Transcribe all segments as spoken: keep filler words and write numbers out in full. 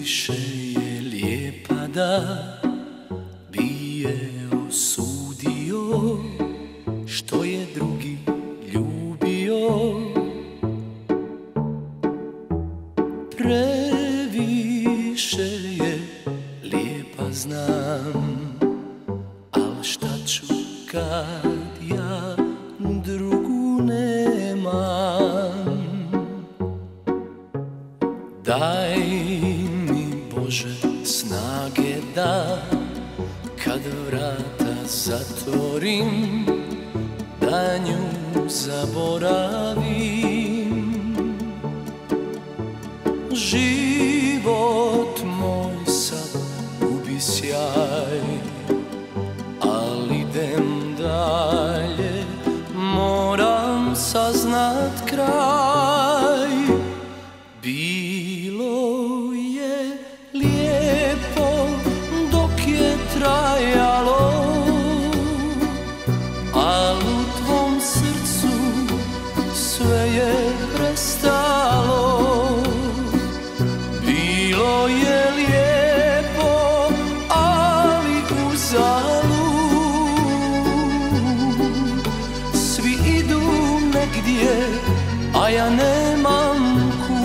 Previše je lijepa da bi je osudio što je drugi ljubio. Previše je lijepa, znam, al šta ću kad ja drugu nemam. Daj mi Bože snage da kad vrata zatvorim da nju zaboravim. Život moj sad gubi sjaj, al idem dalje, moram saznat kraj. Bilo je lijepo dok je trajalo, al u tvom srcu sve je prestalo. Bilo je lijepo, ali uzalud, svi idu negdje, a ja nemam kud.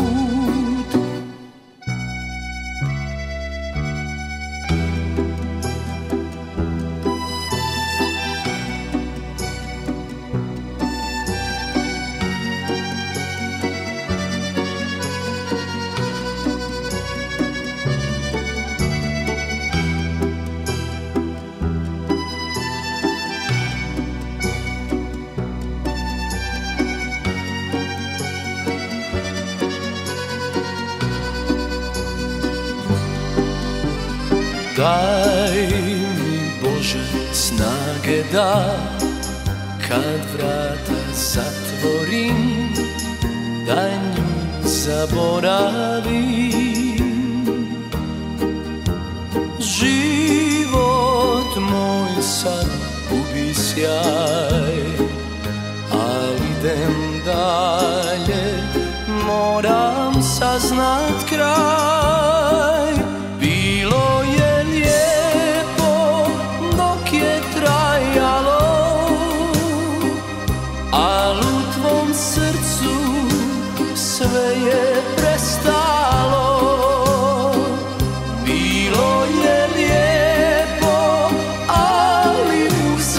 Daj mi Bože snage da kad vrata zatvorim da nju zaboravim. Život moj sad gubi sjaj, al idem dalje, moram saznat kraj. Bilo je lijepo dok je trajalo, al u tvom srcu sve je prestalo. Bilo je lijepo, ali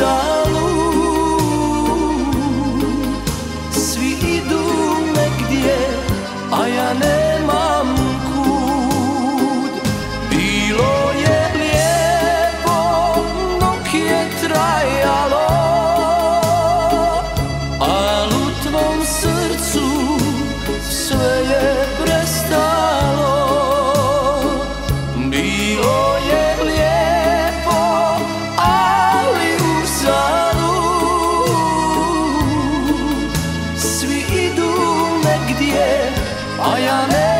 uzalud, svi idu negdje, a ja nemam kud. Bilo je lijepo dok je trajalo, al u tvom srcu sve je prestalo. Bilo je lijepo, ali uzalud, svi idu negdje, a ja ne